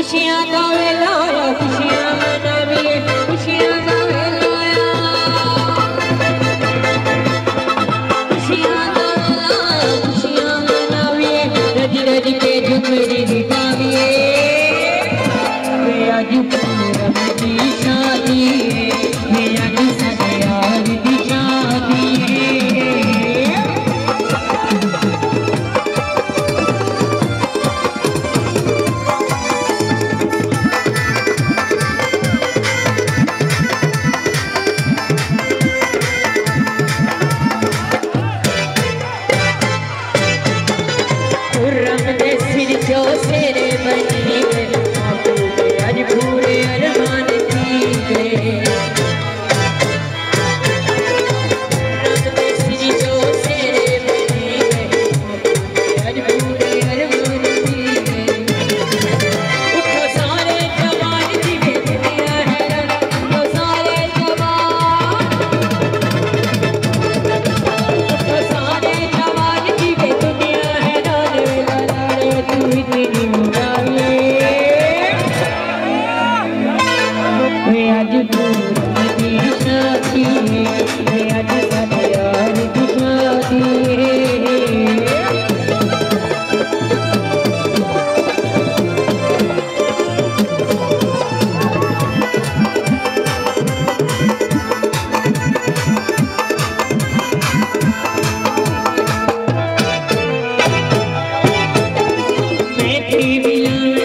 खुशियां दा वेला खुशियां मनाविए खुशियां दा वेला खुशियां दा वेला खुशियां मनाविए रज रज के झुमरी दिखाविए वे आज पूरब की शादी वे आज सदयार की शादी जो सेरे बनी आज पूरे अरमान थी जो सेरे बनी आज पूरे अरमान थी उठो सारे जवान जीवे दुनिया है उठो सारे जवान उठो सारे जवान जीवे दुनिया है आज पूरब की शादी आज सदयार की शादी मैं